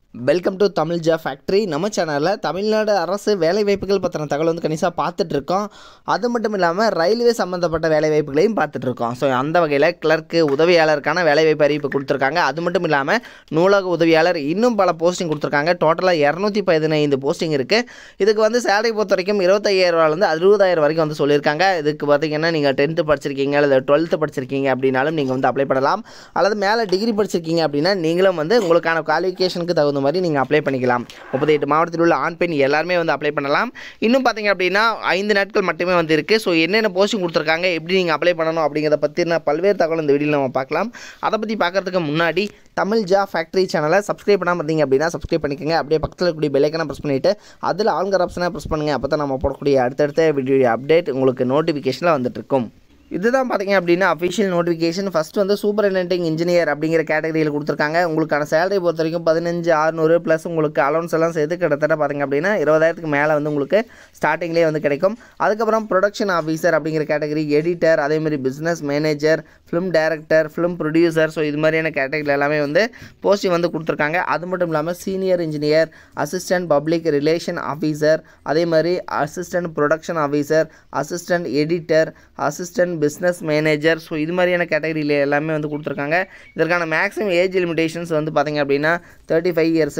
Welcome to Tamil job factory. நம்ம சேனலில் தமிழ்நாடு அரசு வேலைவாய்ப்புகள் பற்றின தகவல் வந்து கணிசாக பார்த்துட்ருக்கோம். அது மட்டும் இல்லாமல் ரயில்வே சம்மந்தப்பட்ட வேலைவாய்ப்புகளையும் பார்த்துட்ருக்கோம். ஸோ அந்த வகையில் கிளர்க்கு உதவியாளருக்கான வேலைவாய்ப்பு அறிவிப்பு கொடுத்துருக்காங்க. அது மட்டும் இல்லாமல் நூலக உதவியாளர் இன்னும் பல போஸ்டிங் கொடுத்துருக்காங்க. டோட்டலாக 215 போஸ்டிங் இருக்குது. இதுக்கு வந்து சேலரி பொறுத்த வரைக்கும் 25,000 60,000 வரைக்கும் வந்து சொல்லியிருக்காங்க. இதுக்கு பார்த்தீங்கன்னா நீங்கள் 10th படிச்சிருக்கீங்க அல்லது 12th படிச்சிருக்கீங்க அப்படின்னாலும் நீங்கள் வந்து அப்ளை பண்ணலாம். அல்லது மேலே டிகிரி படிச்சிருக்கீங்க அப்படின்னா நீங்களும் வந்து உங்களுக்கான குவாலிஃபிகேஷனுக்கு தகுந்த மாதிரி நீங்கள் அப்ளை பண்ணிக்கலாம். 38 மாவட்டத்தில் உள்ள ஆண் பெண் எல்லாருமே வந்து அப்ளை பண்ணலாம். இன்னும் பார்த்தீங்க அப்படின்னா 5 நாட்கள் மட்டுமே வந்து இருக்குது. ஸோ என்னென்ன போஸ்டிங் கொடுத்துருக்காங்க, எப்படி நீங்கள் அப்ளை பண்ணணும் அப்படிங்கிறத பற்றின பல்வேறு தகவல் இந்த வீடியோவில் நம்ம பார்க்கலாம். அதை பற்றி பார்க்குறதுக்கு முன்னாடி தமிழ் ஜா ஃபேக்ட்ரி சேனலை சப்ஸ்கிரைப் பண்ணாமல் இருந்தீங்க அப்படின்னா சப்ஸ்கிரைப் பண்ணிக்கோங்க. அப்படியே பக்கத்தில் இருக்கக்கூடிய பெல் ஐக்கானை ப்ரெஸ் பண்ணிவிட்டு அதில் ஆல்கர் ஆப்ஷனை ப்ரெஸ் பண்ணுங்கள். அப்போ தான் நம்ம போடக்கூடிய அடுத்தடுத்த வீடியோ அப்டேட் உங்களுக்கு நோட்டிஃபிகேஷனில் வந்துட்டு இருக்கும். இதுதான் பார்த்தீங்க அப்படின்னா அஃபிஷியல் நோட்டிஃபிகேஷன். ஃபஸ்ட்டு வந்து சூப்பரிண்டென்டிங் இன்ஜினியர் அப்படிங்கிற கேட்டகரியில் கொடுத்துருக்காங்க. உங்களுக்கான சேலரி பொறுத்த வரைக்கும் 15,600 ப்ளஸ் உங்களுக்கு அலௌன்ஸ் எல்லாம் சேர்த்து கிட்டத்தட்ட பார்த்தீங்க அப்படின்னா 20,000க்கு மேலே வந்து உங்களுக்கு ஸ்டார்டிங்லேயே வந்து கிடைக்கும். அதுக்கப்புறம் ப்ரொடக்ஷன் ஆஃபீஸர் அப்படிங்கிற கேட்டகரி, எடிட்டர், அதேமாதிரி business manager, film director, film producer, so இது மாதிரியான கேட்டகரியில் எல்லாமே வந்து போஸ்டிங் வந்து கொடுத்துருக்காங்க. அது மட்டும் இல்லாமல் senior engineer, assistant public relation officer, அதே மாதிரி assistant production officer, assistant editor, assistant business manager, so இது மாதிரியான கேட்டகரியில் எல்லாமே வந்து கொடுத்துருக்காங்க. இதற்கான மேக்ஸிமம் ஏஜ் லிமிடேஷன்ஸ் வந்து பார்த்திங்க அப்படின்னா 35 இயர்ஸு,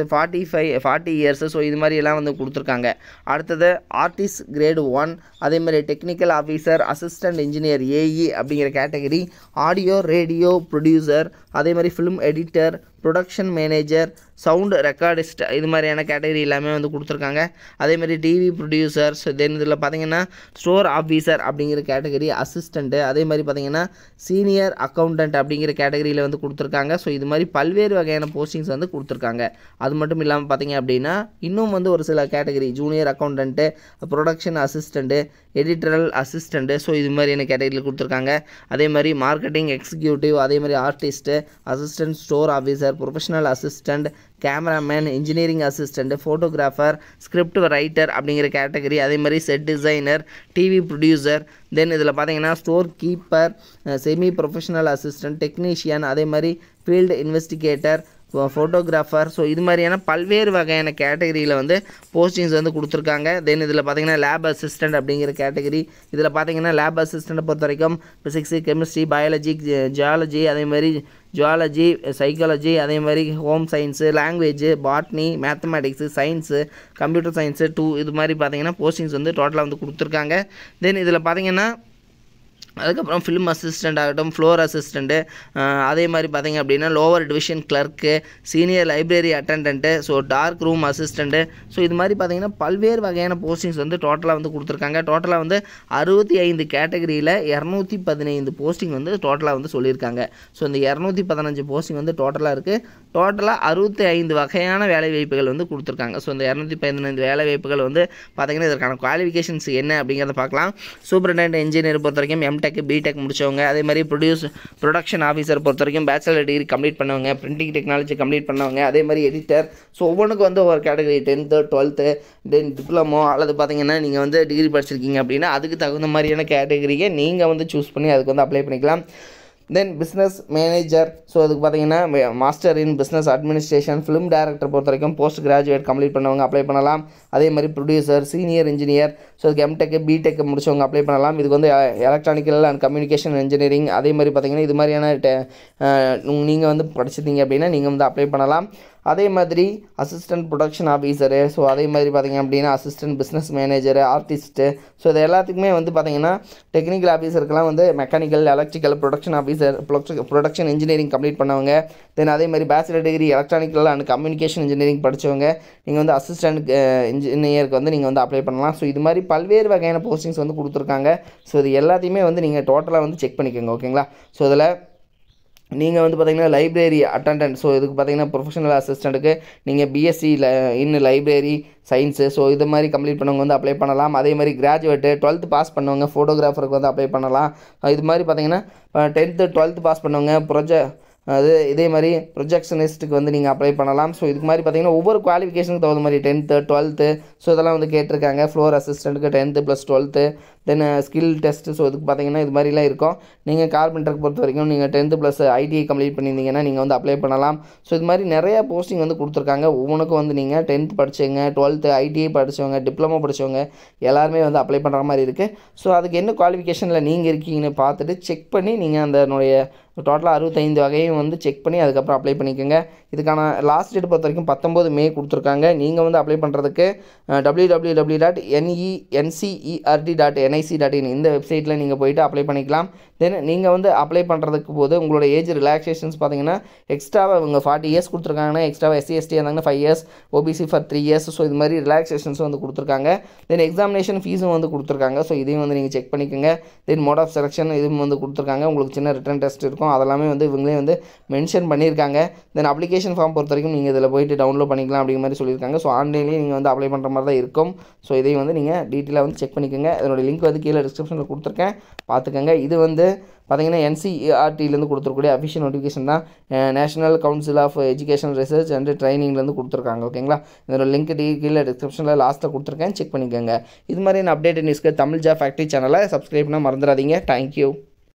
40 இயர்ஸு, ஸோ இது மாதிரி எல்லாம் வந்து கொடுத்துருக்காங்க. அடுத்தது ஆர்டிஸ்ட் கிரேடு 1, அதே மாதிரி technical officer, assistant engineer AE அப்படிங்கிற கேட்டகரி, ஆடியோ ரேடியோ ப்ரொடியூசர், அதே மாதிரி film editor, production manager, sound recordist, இது மாதிரியான கேட்டகரி எல்லாமே வந்து கொடுத்துருக்காங்க. அதேமாதிரி டிவி ப்ரொடியூசர்ஸ், தென் இதில் பார்த்தீங்கன்னா ஸ்டோர் ஆஃபீஸர் அப்படிங்கிற கேட்டகரி, அசிஸ்டண்ட்டு, அதே மாதிரி பார்த்தீங்கன்னா சீனியர் அக்கௌண்டன்ட் அப்படிங்கிற கேட்டகரியில் வந்து கொடுத்துருக்காங்க. ஸோ இது மாதிரி பல்வேறு வகையான போஸ்டிங்ஸ் வந்து கொடுத்துருக்காங்க. அது மட்டும் இல்லாமல் பார்த்தீங்க அப்படின்னா இன்னும் வந்து ஒரு சில category junior accountant, production assistant, editorial assistant, so இது மாதிரியான கேட்டகரியில் கொடுத்துருக்காங்க. அதே மாதிரி மார்க்கெட்டிங் எக்ஸிக்யூட்டிவ், அதே மாதிரி artist, assistant store officer, professional assistant, cameraman, engineering assistant, photographer, script writer அப்படிங்கிற கேட்டகரி, அதே மாதிரி set designer, TV producer, then இதில் பார்த்தீங்கன்னா store keeper, semi professional assistant, technician, அதே மாதிரி ஃபீல்டு இன்வெஸ்டிகேட்டர், ஃபோட்டோகிராஃபர், ஸோ இது மாதிரியான பல்வேறு வகையான கேட்டகரியில் வந்து போஸ்டிங்ஸ் வந்து கொடுத்துருக்காங்க. தென் இதில் பார்த்தீங்கன்னா லேப் அசிஸ்டண்ட் அப்படிங்கிற கேட்டகரி, இதில் பார்த்தீங்கன்னா லேப் அசிஸ்டண்ட்டை பொறுத்த வரைக்கும் ஃபிசிக்ஸு, கெமிஸ்ட்ரி, பயாலஜி, ஜியாலஜி, அதே மாதிரி ஜுவாலஜி, சைக்காலஜி, அதே மாதிரி home science, language, botany, mathematics, science, computer science 2, இது மாதிரி பார்த்தீங்கன்னா போஸ்டிங்ஸ் வந்து டோட்டலாக வந்து கொடுத்துருக்காங்க. தென் இதில் பார்த்தீங்கன்னா அதுக்கப்புறம் ஃபிலிம் அசிஸ்டண்ட் ஆகட்டும், ஃப்ளோர் அசிஸ்டண்ட்டு, அதே மாதிரி பார்த்திங்க அப்படின்னா lower division clerk, senior library attendant, so dark room assistant, so இது மாதிரி பார்த்திங்கன்னா பல்வேறு வகையான போஸ்டிங்ஸ் வந்து டோட்டலாக வந்து கொடுத்துருக்காங்க. டோட்டலாக வந்து 65 கேட்டகரியில் 215 போஸ்டிங் வந்து டோட்டலாக வந்து சொல்லியிருக்காங்க. ஸோ இந்த 215 போஸ்டிங் வந்து டோட்டலாக இருக்குது. டோட்டலாக 65 வகையான வேலைவாய்ப்புகள் வந்து கொடுத்துருக்காங்க. ஸோ இந்த 215 வேலைவாய்ப்புகள் வந்து பார்த்திங்கன்னா இதற்கான குவாலிஃபிகேஷன்ஸ் என்ன அப்படிங்கிறத பார்க்கலாம். சூப்பரிண்டென்டென்ட் இன்ஜினியர் பொறுத்த வரைக்கும் எம்டெக், பிடெக் முடிச்சவங்க, அதே மாதிரி ப்ரொடக்ஷன் ஆஃபீஸர் பொறுத்த வரைக்கும் பேச்சுலர் டிகிரி கம்ப்ளீட் பண்ணவங்க, பிரிண்டிங் டெக்னாலஜி கம்ப்ளீட் பண்ணவங்க, அதே மாதிரி எடிட்டர், ஸோ ஒவ்வொன்றுக்கு வந்து ஒரு கேட்டகரி 10th 12th தென் டிப்ளமோ அல்லது பார்த்தீங்கன்னா நீங்கள் வந்து டிகிரி படிச்சிருக்கீங்க அப்படின்னா அதுக்கு தகுந்த மாதிரியான கேட்டகரியை நீங்கள் வந்து சூஸ் பண்ணி அதுக்கு வந்து அப்ளை பண்ணிக்கலாம். தென் பிஸ்னஸ் மேனேஜர், ஸோ அதுக்கு பார்த்தீங்கன்னா master in business administration, film director பொறுத்த வரைக்கும் போஸ்ட் கிராஜுவேட் கம்ப்ளீட் பண்ணவங்க அப்ளை பண்ணலாம். அதே மாதிரி ப்ரொடியூசர், சீனியர் இன்ஜினியர், ஸோ அதுக்கு எம்டெக், பிடெக் முடிச்சவங்க அப்ளை பண்ணலாம். இதுக்கு வந்து எலக்ட்ரானிக்கல் அண்ட் கம்யூனிகேஷன் இன்ஜினியரிங், அதே மாதிரி பார்த்தீங்கன்னா இது மாதிரியான நீங்கள் வந்து படிச்சிருந்தீங்க அப்படின்னா நீங்கள் வந்து அப்ளை பண்ணலாம். அதே மாதிரி அசிஸ்டன்ட் ப்ரொடக்ஷன் ஆஃபீஸரு, ஸோ அதே மாதிரி பார்த்திங்க அப்படின்னா assistant business manager, artist, so இது எல்லாத்துக்குமே வந்து பார்த்திங்கன்னா டெக்னிக்கல் ஆஃபீஸருக்கெல்லாம் வந்து mechanical, electrical, production officer, production engineering complete பண்ணவங்க, தென் அதே மாதிரி bachelor degree electronical and communication engineering படித்தவங்க நீங்கள் வந்து அசிஸ்டன்ட் இன்ஜினியருக்கு வந்து நீங்கள் வந்து அப்ளை பண்ணலாம். ஸோ இது மாதிரி பல்வேறு வகையான போஸ்டிங்ஸ் வந்து கொடுத்துருக்காங்க. ஸோ இது எல்லாத்தையுமே வந்து நீங்கள் டோட்டலாக வந்து செக் பண்ணிக்கோங்க, ஓகேங்களா. ஸோ இதில் நீங்கள் வந்து பார்த்திங்கன்னா லைப்ரரி அட்டெண்டன்ட், ஸோ இதுக்கு பார்த்திங்கன்னா ப்ரொஃபஷனல் அசிஸ்டண்ட்டுக்கு நீங்கள் BSc in library science, so இது மாதிரி கம்ப்ளீட் பண்ணவங்க வந்து அப்ளை பண்ணலாம். அதே மாதிரி கிராஜுவேட்டு 12th பாஸ் பண்ணவங்க ஃபோட்டோகிராஃபருக்கு வந்து அப்ளை பண்ணலாம். இது மாதிரி பார்த்திங்கன்னா 10th 12th பாஸ் பண்ணவங்க இதே மாதிரி ப்ரொஜெக்ஷனிஸ்ட்டுக்கு வந்து நீங்கள் அப்ளை பண்ணலாம். ஸோ இதுக்கு மாதிரி பார்த்திங்கன்னா ஒவ்வொரு குவாலிஃபிகேஷனுக்கு தகுந்த மாதிரி 10th 12th, ஸோ இதெல்லாம் வந்து கேட்டிருக்காங்க. ஃப்ளோர் அசிஸ்டண்ட்டுக்கு 10th + 12th, then skill test. So இதுக்கு பார்த்தீங்கன்னா இது மாதிரிலாம் இருக்கும். நீங்கள் கார்பெண்டருக்கு பொறுத்த வரைக்கும் நீங்கள் 10th + ஐடிஐ கம்ப்ளீட் பண்ணியிருந்தீங்கன்னா நீங்கள் வந்து அப்ளை பண்ணலாம். ஸோ இது மாதிரி நிறையா போஸ்டிங் வந்து கொடுத்துருக்காங்க. ஒவ்வொன்றுக்கும் வந்து நீங்கள் 10th படித்தவங்க, 12th ஐடிஐ படித்தவங்க, டிப்ளமோ படித்தவங்க எல்லாருமே வந்து அப்ளை பண்ணுற மாதிரி இருக்குது. ஸோ அதுக்கு என்ன குவாலிஃபிகேஷனில் நீங்கள் இருக்கீங்கன்னு பார்த்துட்டு செக் பண்ணி நீங்கள் அதனுடைய டோட்டலாக 65 வகையும் வந்து செக் பண்ணி அதுக்கப்புறம் அப்ளை பண்ணிக்கோங்க. இதுக்கான லாஸ்ட் டேட் பொறுத்த வரைக்கும் 19 மே கொடுத்துருக்காங்க. நீங்கள் வந்து அப்ளை பண்ணுறதுக்கு www.ncert.nic.in இந்த வெப்சைட்டில் நீங்கள் போய்ட்டு அப்ளை பண்ணிக்கலாம். தென் நீங்கள் வந்து அப்ளை பண்ணுறதுக்கு போது உங்களோட ஏஜ் ரிலாக்ஸேஷன்ஸ் பார்த்தீங்கன்னா எக்ஸ்ட்ராவாக இவங்க 40 இயர்ஸ் கொடுத்துருக்காங்கன்னா எக்ஸ்ட்ராவாக SC/ST இருந்தாங்கன்னா 5 years, OBC for 3 years. So இது மாதிரி ரிலாக்ஸேஷன்ஸ் வந்து கொடுத்துருக்காங்க. தென் எக்ஸாமினேஷன் ஃபீஸும் வந்து கொடுத்துருக்காங்க. ஸோ இதையும் வந்து நீங்கள் செக் பண்ணிக்கோங்க. தென் மோட் ஆஃப் செலெக்ஷன் இதுவும் வந்து கொடுத்துருக்காங்க. உங்களுக்கு சின்ன ரிட்டன் டெஸ்ட் இருக்கும். அதெல்லாமே வந்து இவங்களே வந்து மென்ஷன் பண்ணியிருக்காங்க. தென் அப்ளிகேஷன் ஃபார்ம் பொறுத்த வரைக்கும் நீங்கள் இதில் போய்ட்டு டவுன்லோட் பண்ணிக்கலாம் அப்படிங்கிற மாதிரி சொல்லியிருக்காங்க. ஸோ ஆன்லைன்லேயே நீங்கள் வந்து அப்ளை பண்ணுற மாதிரி தான் இருக்கும். ஸோ இதையும் வந்து நீங்கள் டீட்டெயிலாக வந்து செக் பண்ணிக்கோங்க. இதனோட லிங்க் வந்து கீழே டிஸ்கிரிப்ஷனில் கொடுத்துருக்கேன், பார்த்துக்கோங்க. இது வந்து பார்த்தீங்கன்னா NCERTலேருந்து கொடுத்துருக்கூடிய அஃபிஷியல் நோட்டிஃபிகேஷன் தான். National council of education research and ட்ரைனிங்லேருந்து கொடுத்துருக்காங்க. ஓகேங்களா? இதோட லிங்க் கீழே டிஸ்கிரிப்ஷனில் லாஸ்ட்டில் கொடுத்துருக்கேன், செக் பண்ணிக்கோங்க. இது மாதிரியான அப்டேட் நியூஸ்க்கு தமிழ் ஜாப் ஃபேக்ட்ரி சேனலை சப்ஸ்கிரைப் பண்ண மறந்துடாதீங்க. தேங்க்யூ.